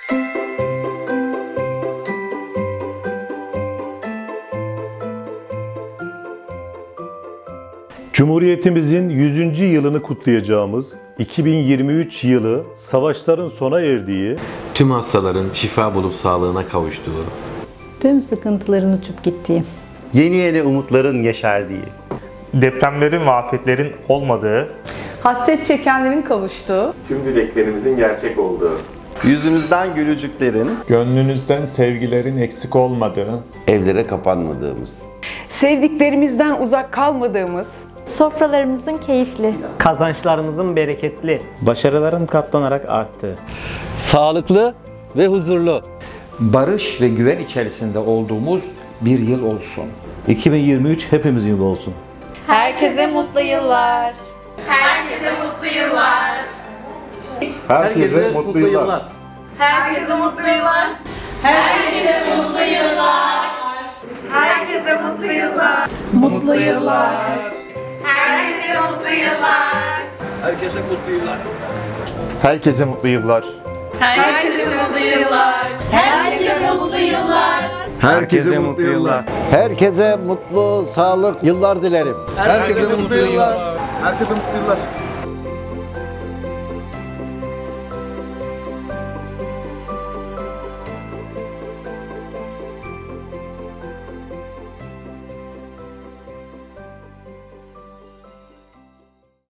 Cumhuriyetimizin 100. yılını kutlayacağımız 2023 yılı savaşların sona erdiği, tüm hastaların şifa bulup sağlığına kavuştuğu, tüm sıkıntıların uçup gittiği, yeni umutların yeşerdiği, depremlerin ve afetlerin olmadığı, hasret çekenlerin kavuştuğu, tüm dileklerimizin gerçek olduğu, yüzümüzden gülücüklerin, gönlünüzden sevgilerin eksik olmadığı, evlere kapanmadığımız, sevdiklerimizden uzak kalmadığımız, sofralarımızın keyifli, kazançlarımızın bereketli, başarıların katlanarak arttığı, sağlıklı ve huzurlu, barış ve güven içerisinde olduğumuz bir yıl olsun. 2023 hepimizin yılı olsun. Herkese mutlu yıllar. Herkese mutlu yıllar. Herkese mutlu yıllar. Herkese mutlu yıllar. Herkese mutlu yıllar. Herkese mutlu yıllar. Mutlu yıllar. Herkese mutlu yıllar. herkese mutlu yıllar. Herkese mutlu yıllar. Herkese mutlu yıllar. Herkese mutlu yıllar. Herkese mutlu yıllar. Herkese mutlu, sağlık yıllar dilerim. Herkese mutlu yıllar. Herkese mutlu yıllar.